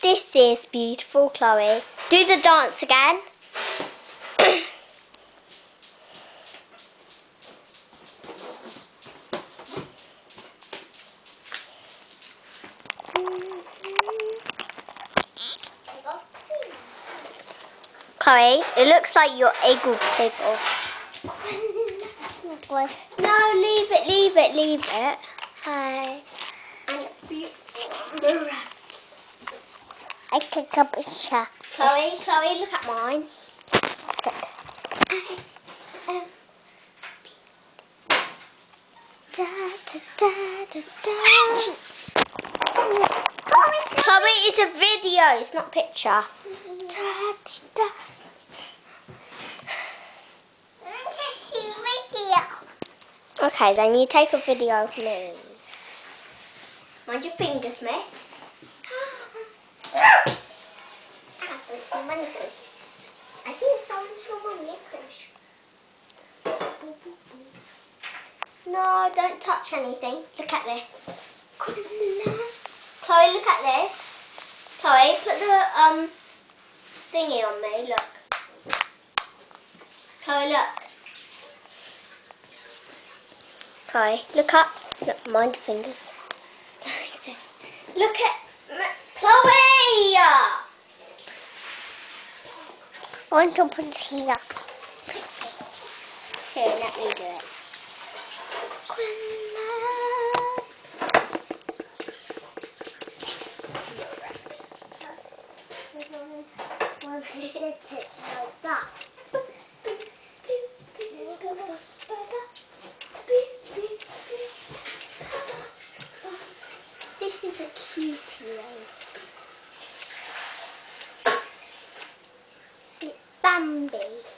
This is beautiful, Chloe. Do the dance again. Chloe, it looks like your egg will tickle. No, leave it. Hi. I take a picture. Chloe, look at mine. Chloe, it's a video, it's not a picture. Okay, then you take a video of me. Mind your fingers, miss. I think someone licorice. No, don't touch anything. Look at this. Chloe, look at this. Chloe, put the thingy on me. Look. Chloe, look. Chloe, look up. Look, mind your fingers. Like this. Look at Chloe. I want to put it here. Here, let me do it. This is a cutie one. It's Bambi.